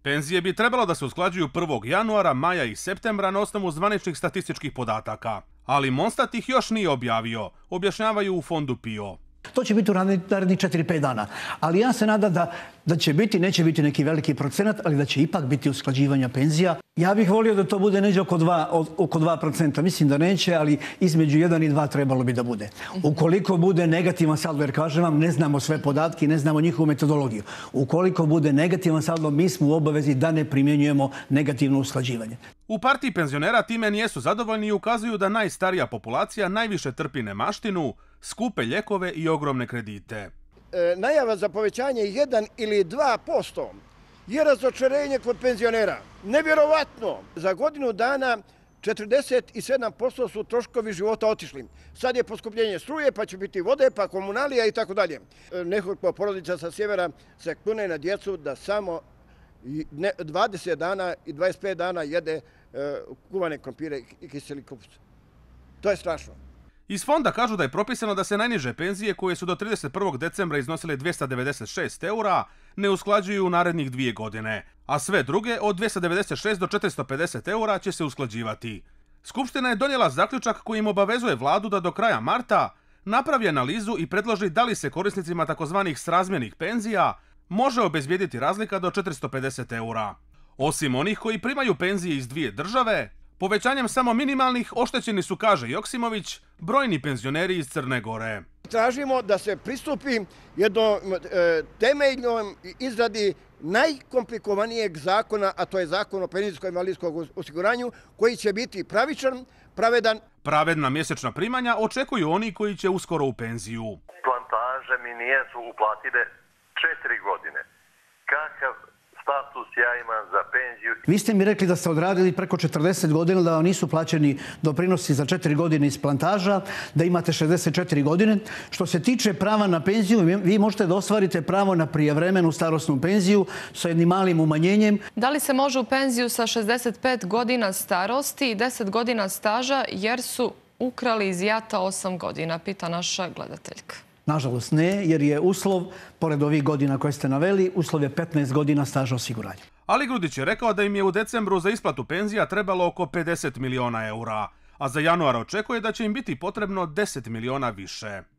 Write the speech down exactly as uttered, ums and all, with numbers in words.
Penzije bi trebalo da se usklađuju prvog januara, maja i septembra na osnovu zvaničnih statističkih podataka. Ali Monstat ih još nije objavio, objašnjavaju u fondu P I O. To će biti u narednih četiri pet dana. Ali ja se nadam da, da će biti, neće biti neki veliki procenat, ali da će ipak biti usklađivanja penzija. Ja bih volio da to bude neđe oko dva, oko dva procenta. Mislim da neće, ali između jedan i dva trebalo bi da bude. Ukoliko bude negativan saldo, jer kažem vam, ne znamo sve podatke, ne znamo njihovu metodologiju. Ukoliko bude negativan saldo, mi smo u obavezi da ne primjenjujemo negativno usklađivanje. U partiji penzionera time nijesu zadovoljni i ukazuju da najstarija populacija najviše trpi nemaštinu, skupe ljekove i ogromne kredite. E, najava za povećanje jedan ili dva posto je razočarenje kod penzionera. Nevjerovatno! Za godinu dana četrdeset sedam posto su troškovi života otišli. Sad je poskupljenje struje, pa će biti vode, pa komunalija i tako dalje. Nekoliko porodica sa sjevera se kune na djecu da samo dvadeset dana i dvadeset pet dana jede kuvane krompire i kiseli kupus. To je strašno. Iz fonda kažu da je propisano da se najniže penzije, koje su do trideset prvog decembra iznosile dvjesto devedeset šest eura, ne usklađuju u narednih dvije godine, a sve druge od dvjesto devedeset šest do četiristo pedeset eura će se usklađivati. Skupština je donijela zaključak kojim obavezuje vladu da do kraja marta napravi analizu i predloži da li se korisnicima takozvanih srazmjernih penzija može obezbijediti razlika do četiristo pedeset eura. Osim onih koji primaju penzije iz dvije države, povećanjem samo minimalnih oštećeni su, kaže Joksimović, brojni penzioneri iz Crne Gore. Tražimo da se pristupi jednom e, temeljnom izradi najkomplikovanijeg zakona, a to je zakon o penzijskom i invalidskom osiguranju, koji će biti pravičan, pravedan. Pravedna mjesečna primanja očekuju oni koji će uskoro u penziju. Plantaže mi nisu uplatile četiri godine. Kakav status ja imam za penziju? Vi ste mi rekli da ste odradili preko četrdeset godina, da vam nisu plaćeni doprinosi za četiri godine iz plantaža, da imate šezdeset četiri godine. Što se tiče prava na penziju, vi možete da ostvarite pravo na prijevremenu starosnu penziju sa jednim malim umanjenjem. Da li se može u penziju sa šezdeset pet godina starosti i deset godina staža jer su ukrali iz jata osam godina, pita naša gledateljka. Nažalost ne, jer je uslov, pored ovih godina koje ste naveli, uslov je petnaest godina staža osiguranja. Ali Grudić je rekao da im je u decembru za isplatu penzija trebalo oko pedeset miliona eura, a za januar očekuje da će im biti potrebno deset miliona više.